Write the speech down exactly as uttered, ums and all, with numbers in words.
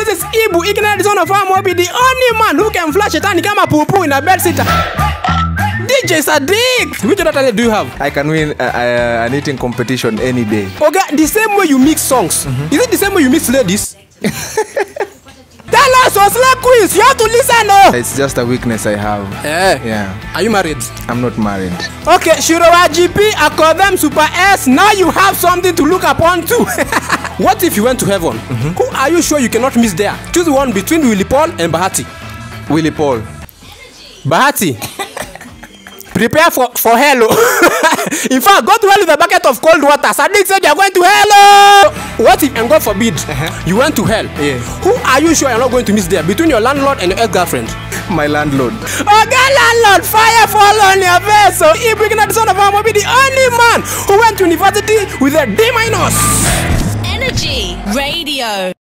This is Ibu, ignorant son of Amobi, the only man who can flash a tiny kama poo poo in a bed sitter. D J Sadiq! Which other talent do you have? I can win uh, uh, an eating competition any day. Okay, the same way you mix songs. Mm-hmm. Is it the same way you mix ladies? Tell us your slap quiz. You have to listen. Oh. It's just a weakness I have. Yeah. Yeah. Are you married? I'm not married. Okay, Shirowa G P, Akodem Super S. Now you have something to look upon too. What if you went to heaven? Mm-hmm. Who are you sure you cannot miss there? Choose one between Willie Paul and Bahati. Willie Paul. Bahati. Prepare for, for hell. In fact, go to hell with a bucket of cold water. Sadiq said you are going to hell. What if, and God forbid, uh-huh. you went to hell? Yeah. Who are you sure you're not going to miss there? Between your landlord and your ex-girlfriend? My landlord. Okay, landlord, fire fall on your face. So Ibu, the son of Amobi, be the only man who went to university with a D minus. Energy Radio.